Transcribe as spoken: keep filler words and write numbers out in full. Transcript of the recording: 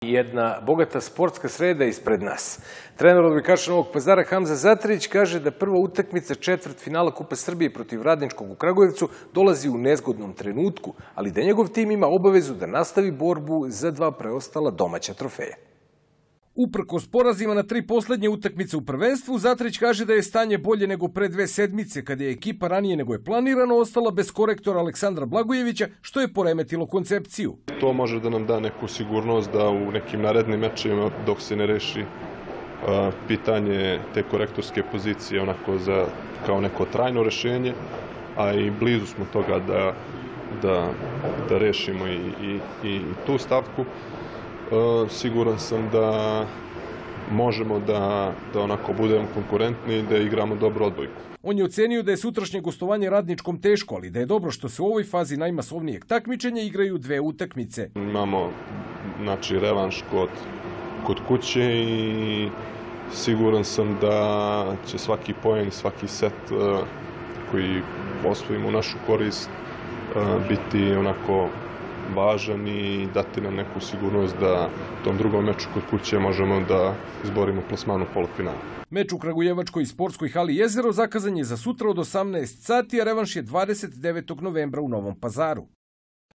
Jedna bogata sportska sreda ispred nas. Trener odbojkaša Novog Pazara Hamza Zatrić kaže da prva utakmica četvrtfinala Kupa Srbije protiv Radničkog u Kragujevcu dolazi u nezgodnom trenutku, ali da njegov tim ima obavezu da nastavi borbu za dva preostala domaća trofeja. Uprkos porazima na tri poslednje utakmice u prvenstvu, Zatrić kaže da je stanje bolje nego pre dve sedmice, kada je ekipa ranije nego je planirano ostala bez korektora Aleksandra Blagojevića, što je poremetilo koncepciju. To može da nam da neku sigurnost da u nekim narednim mečevima, dok se ne reši uh, pitanje te korektorske pozicije onako za, kao neko trajno rešenje, a i blizu smo toga da, da, da rešimo i, i, i tu stavku. Uh, siguran sam da možemo da, da onako budemo konkurentni i da igramo dobro odbojku. On je ocenio da je sutrašnje gostovanje Radničkom teško, ali da je dobro što se u ovoj fazi najmasovnijeg takmičenja igraju dve utakmice. Imamo znači, revanš kod, kod kuće i siguran sam da će svaki poen, svaki set uh, koji osvojimo u našu korist uh, biti onako važan i dati nam neku sigurnost da u tom drugom meču kod kuće možemo da izborimo plasman u polufinalu. Meč u Kragujevačkoj sportskoj hali Jezero zakazan je za sutra od osamnaest sati, a revanš je dvadeset devetog novembra u Novom Pazaru.